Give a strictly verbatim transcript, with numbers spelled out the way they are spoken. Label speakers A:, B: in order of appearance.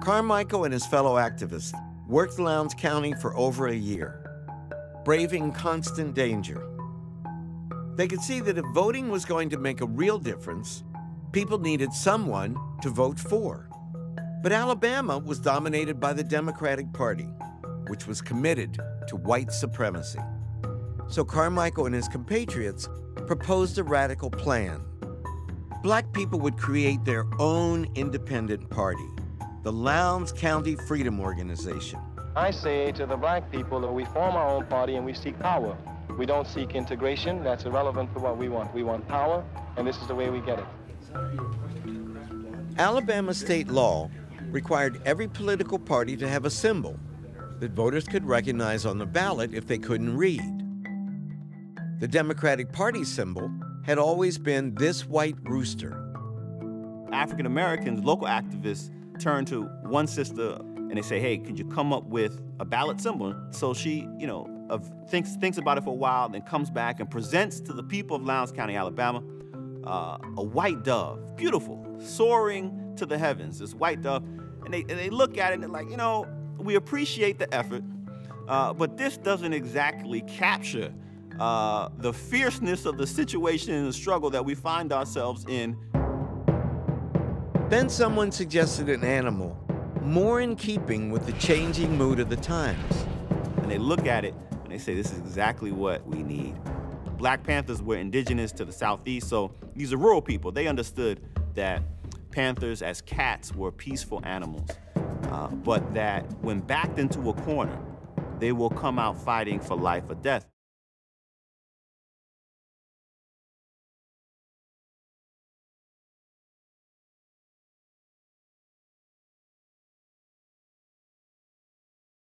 A: Carmichael and his fellow activists worked Lowndes County for over a year, braving constant danger. They could see that if voting was going to make a real difference, people needed someone to vote for. But Alabama was dominated by the Democratic Party, which was committed to white supremacy. So Carmichael and his compatriots proposed a radical plan. Black people would create their own independent party, the Lowndes County Freedom Organization.
B: I say to the black people that we form our own party and we seek power. We don't seek integration. That's irrelevant for what we want. We want power, and this is the way we get it.
A: Alabama state law required every political party to have a symbol that voters could recognize on the ballot if they couldn't read. The Democratic Party symbol had always been this white rooster.
C: African Americans, local activists, turn to one sister and they say, hey, could you come up with a ballot symbol? So she, you know, of, thinks, thinks about it for a while, then comes back and presents to the people of Lowndes County, Alabama, uh, a white dove, beautiful, soaring to the heavens, this white dove. And they, and they look at it and they're like, you know, we appreciate the effort, uh, but this doesn't exactly capture uh, the fierceness of the situation and the struggle that we find ourselves in.
A: Then someone suggested an animal more in keeping with the changing mood of the times.
C: And they look at it and they say, this is exactly what we need. Black Panthers were indigenous to the Southeast, so these are rural people. They understood that panthers as cats were peaceful animals, uh, but that when backed into a corner, they will come out fighting for life or death.